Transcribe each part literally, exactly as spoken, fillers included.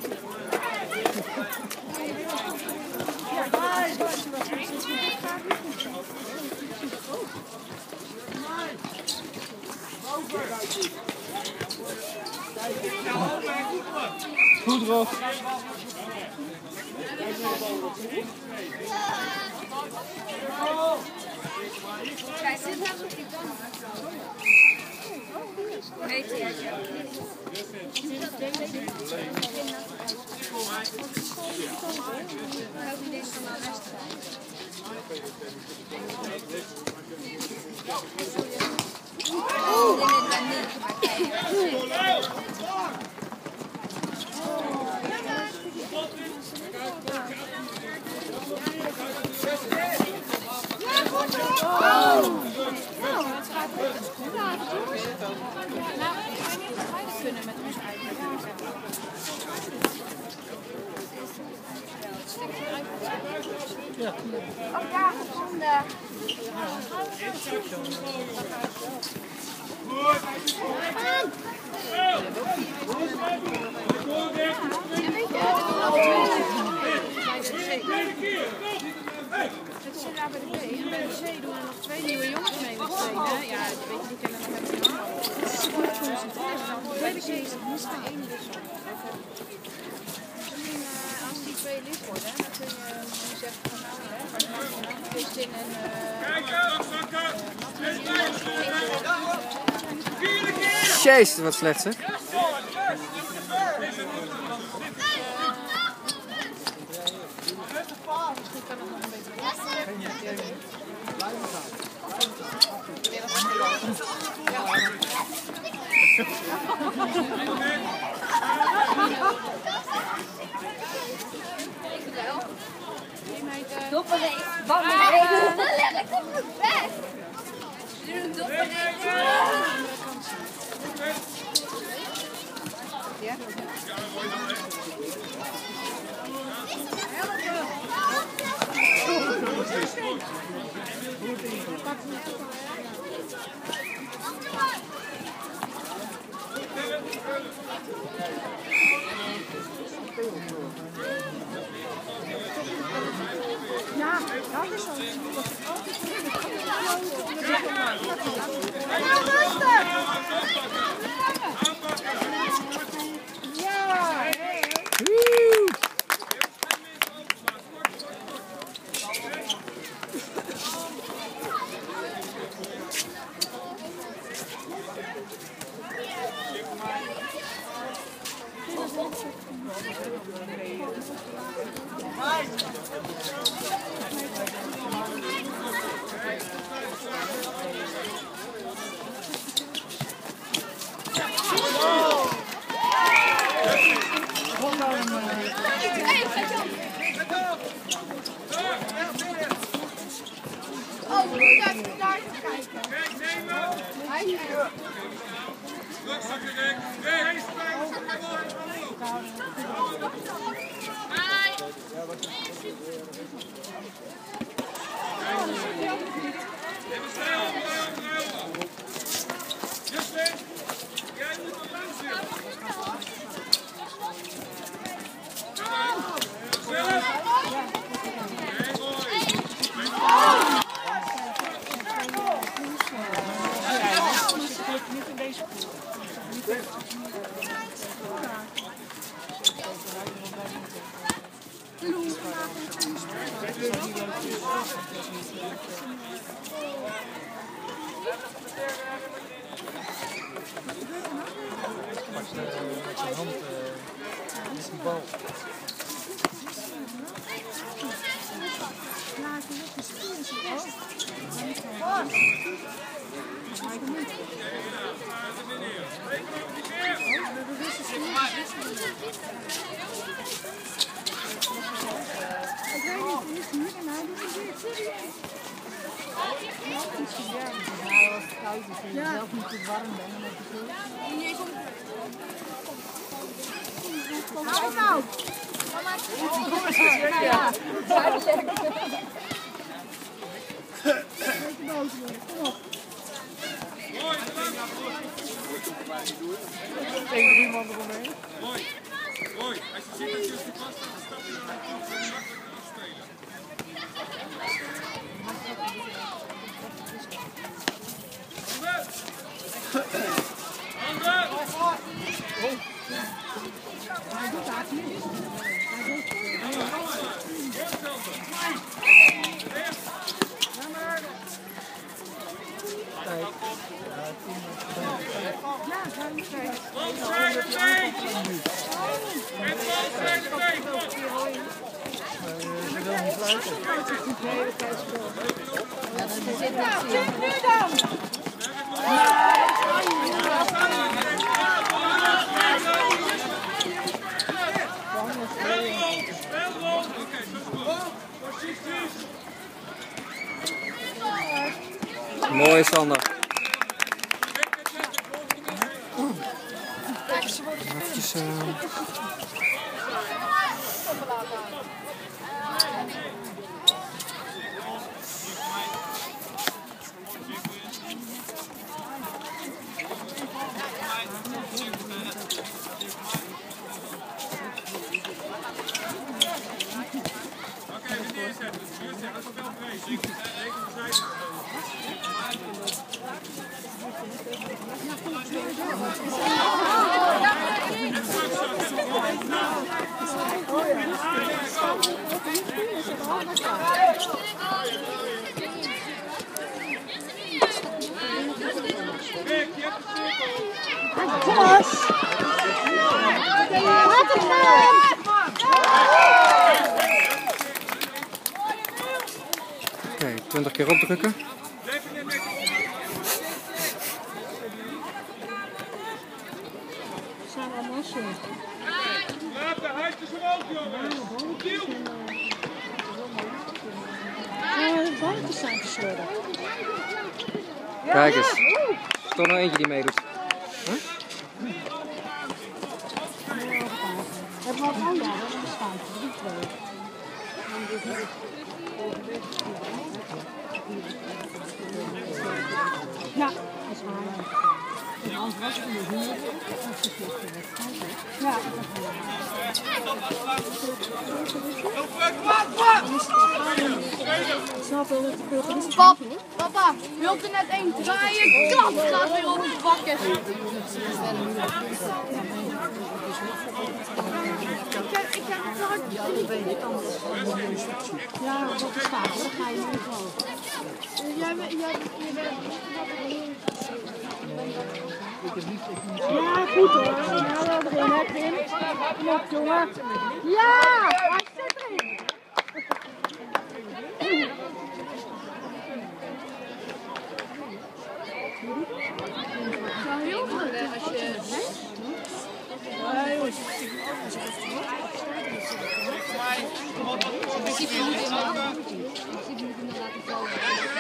Goed erop. Kijk, dit gaat op die kant. Weet je, ik hoop niet deze van mijn wedstrijd. Oh, dit ben niet. Kunnen met ons Ja. Oh ja, zonde. Het zit daar bij de B. En bij de C doen er nog twee nieuwe jongens mee met trainen. Ja, weet je, die kennen nog helemaal niet. Het is goed concentreren. Bij de C is het niet maar één wissel. Misschien uh, als die twee lid worden, dan kun je uh, zeggen van nou, hè, Christin en uh, Jezus, wat slecht zeg. Misschien kan het nog een beetje beter. Dopperreek. Wat een regen. Leg ik op mijn bek. Doe een dopperreek. Ja? Ja, dat is zo. Ja, rustig! Ja! Oh, we moeten even daar kijken. Hij is er. Niet in deze Met je hand met die bal. Ik weet niet, hoe is het hier en hij doet het weer serieus. Ja, als het koud is en je zelf niet te warm bent, dan heb je zo. Hou nou! Mama, het is ja, ja. Beetje boos worden, kom op. Tegen drie man eromheen. Mooi, mooi. Als je ziet Mooi, Sander. Eventjes, uh... Oké, twintig keer opdrukken. Laat de handjes omhoog, jongens! De bandjes zijn verslurren. Kijk eens. Toch nog eentje die meedoet. Huh? Het wordt oh ja, dat is een schuitje. Die twee. Ja, dat is waar. En anders was het niet hier. Dat is een ja, dat is Pap, papa, wilt er net één draaien? Kap gaat weer op het bakken. Ik heb het hard. ja, dat weet ik anders. Ja, dat is vaak. Dan ga je niet geloven. Jij bent... Ja, goed hoor. Ja, wel erin, hè, Kim? Kom op, jongen. Ja, hij zit erin. Zou heel goed als je... Ik zie je niet in mijn laten vallen.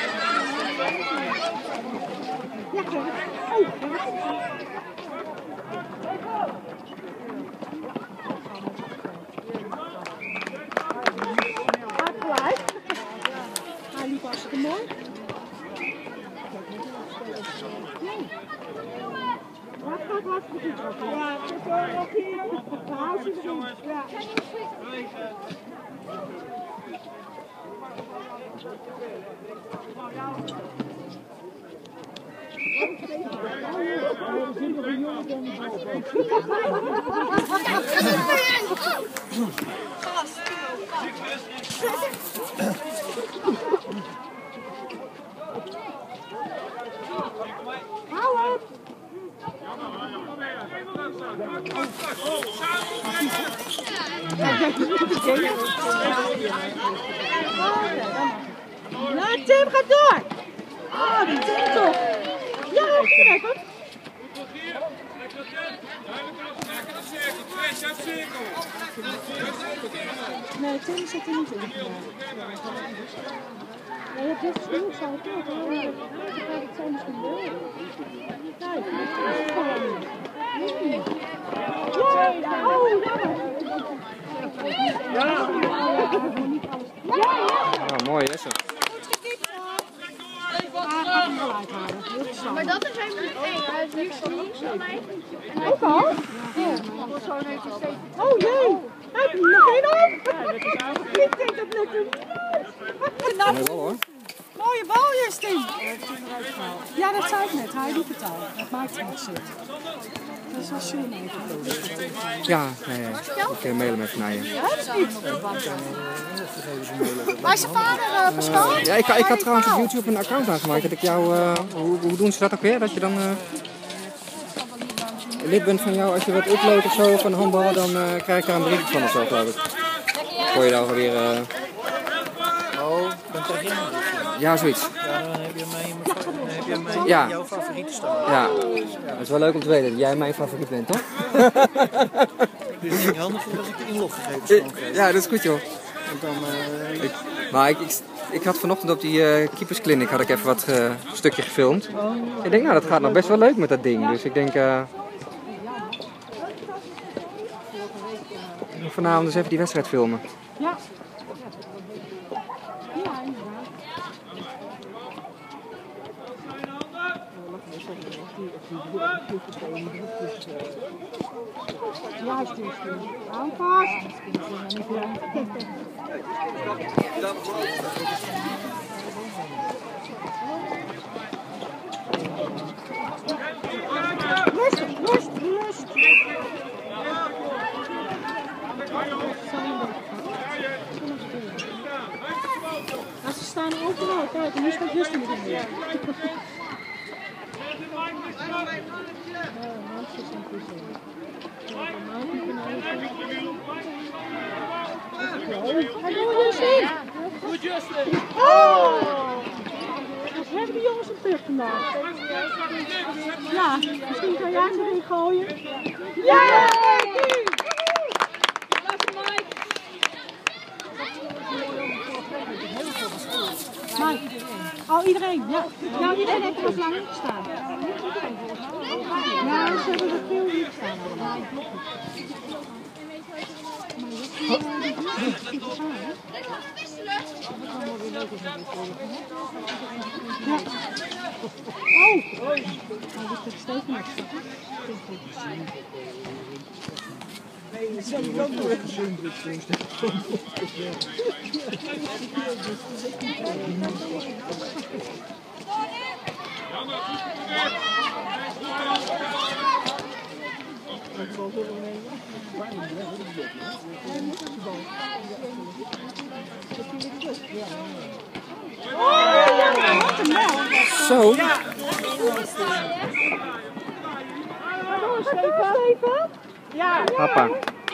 Hij liep hartstikke mooi. Dat gaat hartstikke goed. Ja, dat is wel nog hier. Hartstikke goed. Ja. Hou het! Nou, Tim, ga door! Ah, die Tim toch! Ja, hier even! Nee, Tim zit er niet in. Ja, je hebt dit genoeg zijn goed hoor. Ik ga het zo misschien wel. Kijk, dat is gewoon. Ja, oh, ja. Ja, Ja, mooi is het. Maar dat is helemaal niet één. Hij is links van links van mij. ook al? Zo'n heeft hij steeds. Oh jee, heb je nog één op? Ik denk dat lukt hem niet. Mooi wel hoor. Mooie baljes, Tim. Ja, dat zei ik net. Hij doet het al. Dat maakt het niet zin. Dat is wel zoen even. Ja, nee, nee. Ik kan mailen met mij. Waar is je vader, uh, Pascal? Ja, ik, ik had trouwens op YouTube een account aangemaakt. Dat ik jou, uh, hoe, hoe doen ze dat ook weer? Dat je dan uh, lid bent van jou. Als je wat uploadt of zo van de handbal, dan uh, krijg je daar een bericht van of zo, geloof ik. Gooi je daar alweer... Uh... Oh, dan krijg je een Ja, zoiets. Ja, dan heb je mij, dan heb je mij Ja. jouw favorieten staan. Ja, dat is wel leuk om te weten dat jij mijn favoriet bent, toch? Dus het is handig als ik de inloggegevens gewoon krijg. Ja, dat is goed, joh. En dan, uh, ik, maar ik, ik, ik had vanochtend op die uh, keeperskliniek had ik even wat uh, stukje gefilmd. Ik denk, nou, dat gaat nog best wel leuk met dat ding. Dus ik denk, uh, vanavond eens even die wedstrijd filmen. Ja. Ja, inderdaad. Juist, juist. Aanpas. Rust, rust, rust. Ja, ze staan overal. Kijk, en nu staat Justin erin weer. Ga door, Justin! Goed, Justin! Oh! Wat hebben die jongens op terug vandaag? Ja, misschien kan jij ze erin gooien. Ja! Maar, oh, iedereen, ja. Ja, iedereen heeft er wat langer gestaan. Ja, ze hebben er veel niet gestaan. Ja. Oh! Hij is er steeds nog. Zo. Ja. Papa.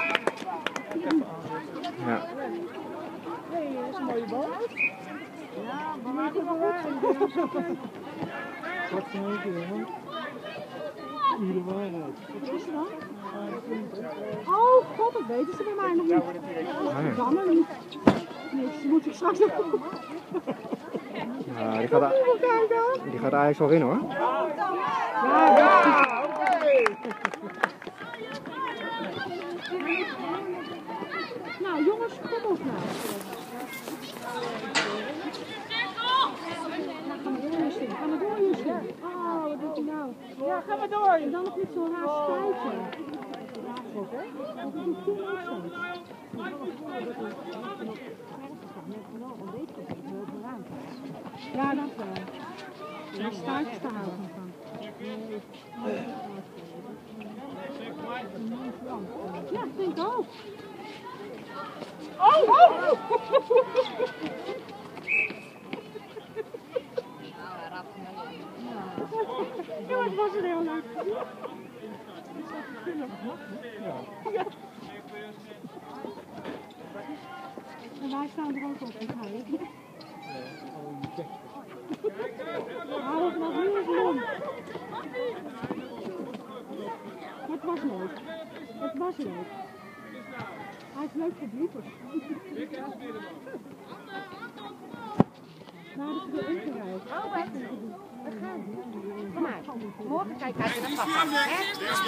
Ja. Nee, dat is een mooie bal. Ja, maar maak het wel goed. Wat voor een jongen? Uren waarheid. Wat is er dan? Oh god, dat weten ze bij mij nog niet. Dat kan er niet. Niks, die moet ik straks nog doen. Ja, die gaat, die gaat eigenlijk wel in, hoor. Ja, ja. Nou jongens, kom op nou. Ga maar door, Justin. Ga maar door, Justin. Oh, wat doet hij nou? Ja, ga maar door. En dan nog niet zo haast stijven. Dat doet hij toen ook zo. Ja, dat wel. Hij stuift te houden van. Ja, ik denk ook. Oh, oh! Ja, het was er heel leuk. Ja. En wij staan er ook op, ik hou het. Hou het nog niet eens om. Het was leuk. Het was leuk. Hij is leuk voor bloepers. Nou, dat is weer ingeruimd. Oh, echt? Dat gaat niet. Kom maar. Morgen kijk je naar papa. Hè?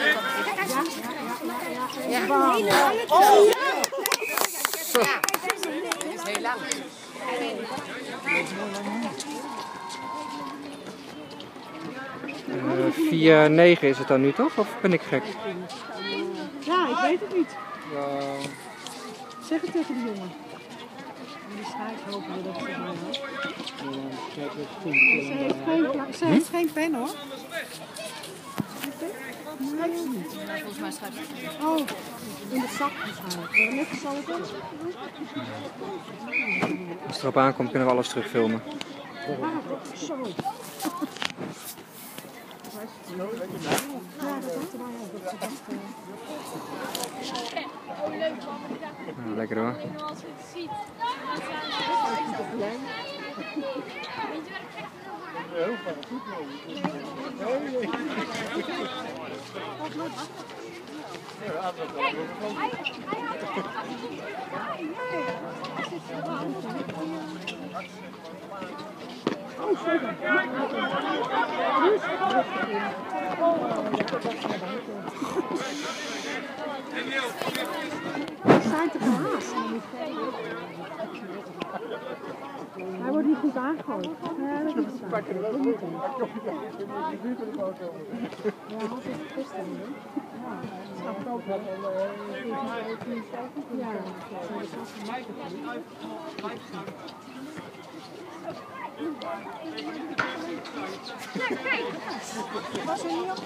Ja, ja, ja. Ja. Oh, ja! Ja, dat is heel lang. Uh, vier negen is het dan nu, toch? Of ben ik gek? Ja, ik weet het niet. Ja. Zeg het tegen de jongen. En die schijf hopen we dat ze het nou Ze heeft geen, ze heeft geen pen hoor. Volgens mij schrijft ze het. Oh, in de zak waarschijnlijk. Netjes zal het doen. Als het erop aankomt kunnen we alles terugfilmen. Zo. Ja, dat dacht erbij ook. Dat ze dacht, Nou, lekker hoor. we zijn te gehaast. Hij wordt niet goed aangegooid. Ja, dat is waar. Dat moet hem. Ja, dat is het beste niet. Ja, dat gaat het ook wel. Ja, was er hier?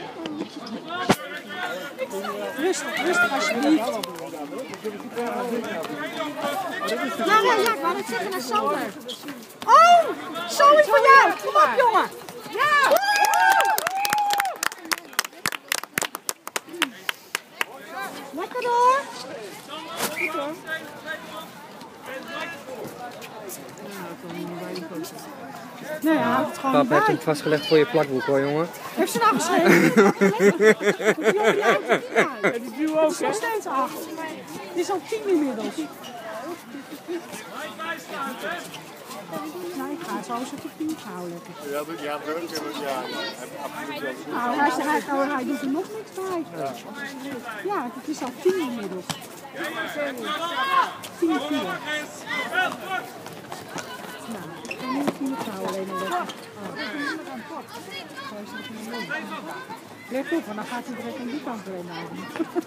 Rustig, rustig alsjeblieft. Ja, ja, ja, ik wou het zeggen naar Sander. Oh, zo is voor jou. Kom op, jongen. Ja. Lekker hoor. Goed hoor. Nee, hij houdt het gewoon Pap niet heeft bij. hem vastgelegd voor je plakboek hoor, jongen. Heeft ze nou geschreven? Die jongen die houdt het niet uit. En die duw ook, hè? Nog steeds acht. Die is al tien inmiddels. Nou, ik ga zo eens op de tien houden. Ja, dat ja, dat is ja, absoluut. Nou, hij, hij, hij, hij doet er nog niks bij. Ja, het is al tien inmiddels. Tien, vier. Nou, ik kan nu tien houden alleen maar weg. Let op, want dan gaat hij direct aan die kant erin houden.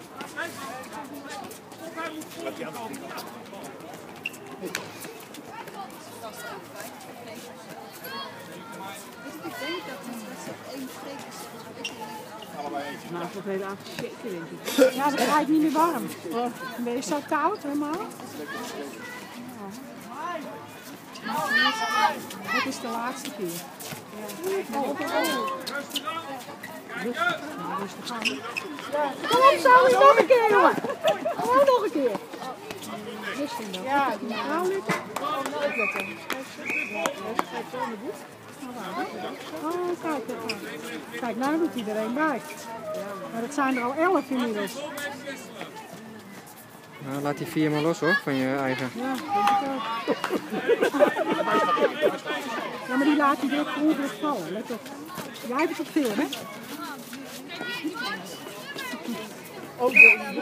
Nou, dat wordt heel erg shaken, denk ik. Ja, dan ga ik niet meer warm. Dan ben je zo koud, helemaal. Ja. Het is de laatste keer. Ja. Oh, oh. Rustig. Nou, rustig aan. Kom op, zo eens nog een keer, jongen. Gewoon nog een keer. Rustig dan. Ja, nou, Luca. Oh, kijk, kijk. Kijk, nou doet iedereen bij. Maar dat zijn er al elf inmiddels. Nou, laat die vier maar los hoor, van je eigen. Ja, denk ik ook. Ja, maar die laat hij direct per ongeluk vallen. Let op. Jij hebt het op film, hè? Oh,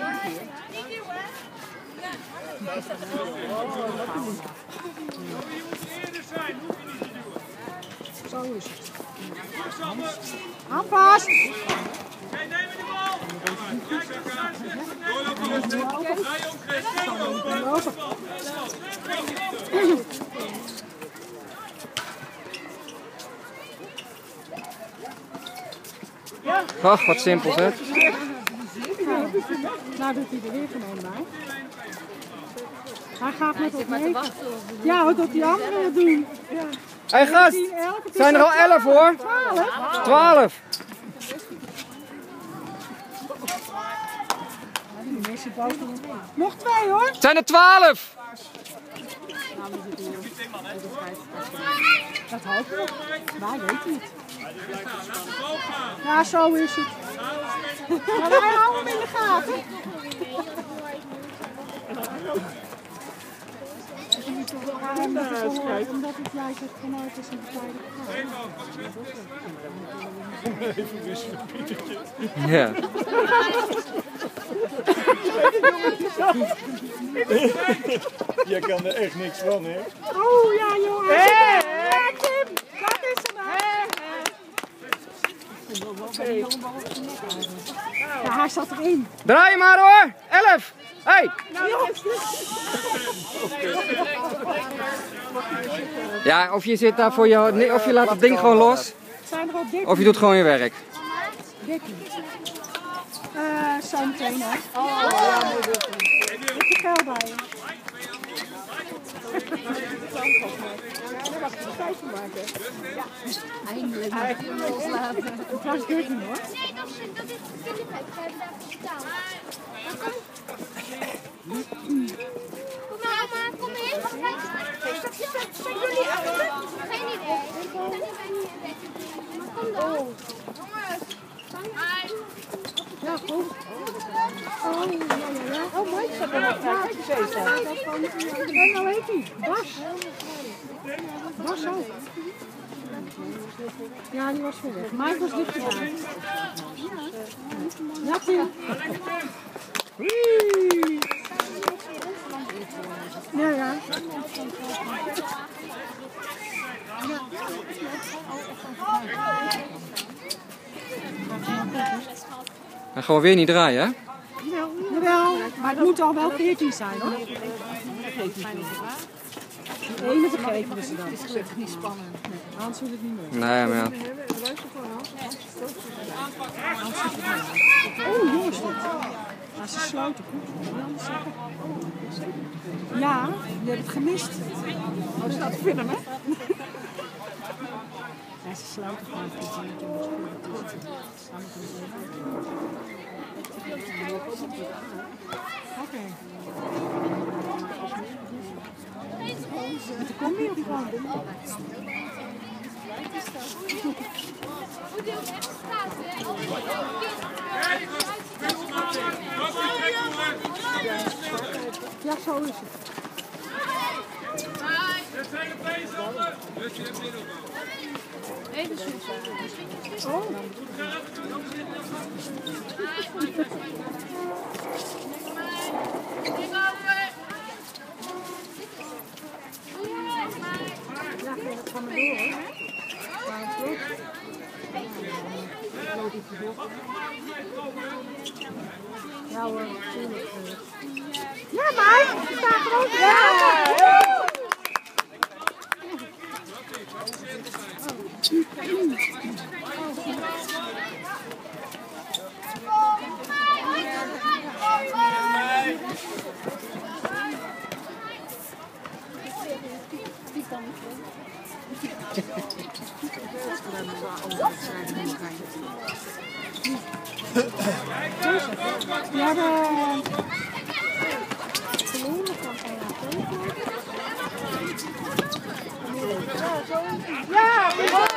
zo is het. Aanpas! Ach, wat simpel hè? Nou doet hij er weer gewoon bij. Hij gaat met ons mee. Ja, wat doet die anderen doen? Ja. Hé hey, gast, zijn er al elf hoor? twaalf. Twaalf. Nog twee hoor. Zijn er twaalf? Dat hoop ik. Wij weten het. Ja, zo is het. Maar wij houden hem in de gaten. Omdat het lijkt dat vanuit is een tijdig Even wisselen, Pietertje. Ja. Jij kan er echt niks van, hè? Oh ja, jongen. Hé, hey, Kim, dat is hem. Hey. Ja, hij zat erin. Draai maar hoor. Elf. Hey. Ja, of je zit daar voor je, of je laat het ding gewoon los, Zijn er al dertien? of je doet gewoon je werk. dertien. Uh, zo meteen hè. Oh, ja, heb je geld bij je? Ja, dat was ik een feitje maken. Ja, eindelijk mag je hem loslaten. Het was dertien hoor. Nee, dat is, dat is de kinderpet. We hebben daar betaald. Kom maar, maar kom in. Zijn jullie achter? Geen idee. Ik kan niet bij niet weten. Maar kom dan. Jongens. Ja, goed. Oh, ja, ja, ja. Oh, mooi. Ik zat er nog naar gezeten. En nou heet hij. Bas. Bas ook. Ja, die was voor weg. Mike was dichterbij. Ja, Tim. Ja, ja. En gewoon weer niet draaien, hè? Jawel, maar het moet al wel veertien zijn, hoor. De ene vergeten we ze dan. Het is gelukkig niet spannend. Nee, Hans wil het niet meer. Nee, maar ja. Oh, jongens, wat. Maar ze sloten goed. Ja, je hebt het gemist. Oh, staat te filmen, hè? Ja, ze sloten gewoon goed. Oké. Met de combi of gewoon? Hoe deel echt staat, hè? Ja, zo is het. Even zoeken. Oh. Ja, dat gaan we door, hè? Maar het klopt. Ja hoor, natuurlijk. Ja, maar je staat gewoon te ja! Ja, de... Ja,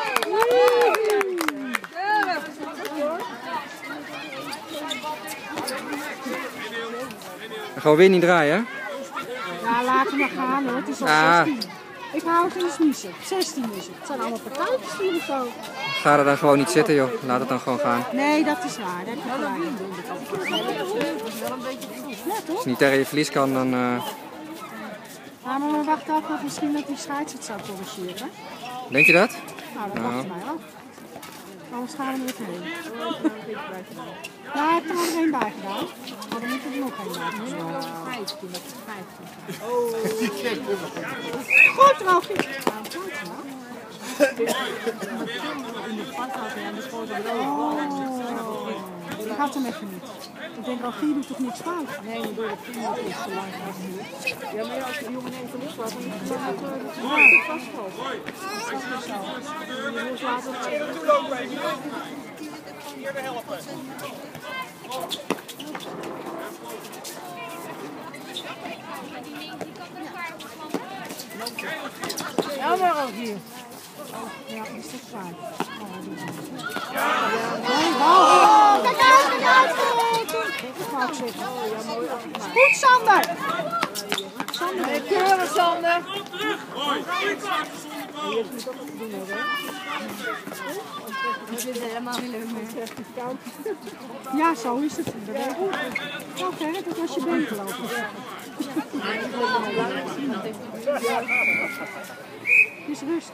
Gewoon weer niet draaien, hè? ja, laten we maar gaan hoor. Het is al Ah. zestien. Ik hou het in de smiezen. zestien is het. Het zijn allemaal partijtjes hier of zo. Ga er dan gewoon niet zitten, joh. Laat het dan gewoon gaan. Nee, dat is waar. Dat heb je gelijk. Ja, toch? Als je niet tegen je verlies kan, dan... Uh... Ja, maar we wachten af of misschien dat die scheids het zou corrigeren. Denk je dat? Nou, dat Nou. wachten wij af. Anders gaan we er even heen. Ja, ik heb er nog één bij gedaan. Maar dan moet er nog één bij. vijftien, dat is vijftien. Oh. Goed, Rogie. Oh. Ik had hem even niet. Ik denk, Rogie doet toch niks fout? Nee, maar door de vrienden is te lang gehad. Ja, maar als de jongen neemt hem op, dan moet je het vasthouden. Dat is zo. Je moet laten Hier te helpen. Ja, maar ook hier. Ja, is dat fijn. Oh, kijk uit, kijk uit! Dat wou ik zeggen. Goed, Sander! Sander, keuren, Sander! Dat is helemaal niet leuk meer. Ja, zo is het. Oké, okay, dat was je been gelopen. Het is rust.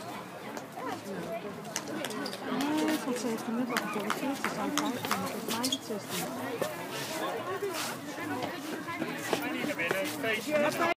Nee, van zeventien net al gecorrigeerd. Ze zijn vijftien, volgens mij is het zestien.